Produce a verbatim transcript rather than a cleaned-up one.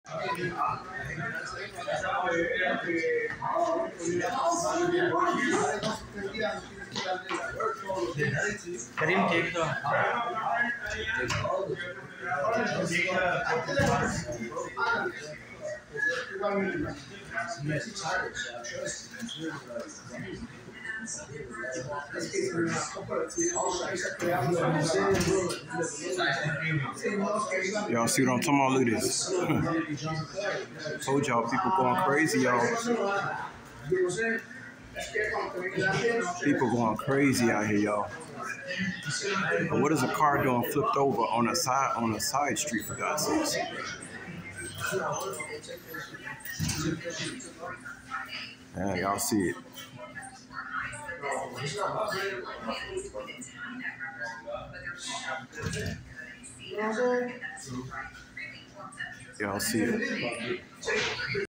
करीम cake तो Y'all see what I'm talking about? Look at this. Told y'all people going crazy, y'all. People going crazy out here, y'all. But what is a car doing flipped over on a side on a side street, for God's sakes? Yeah, y'all see it. Y'all see it.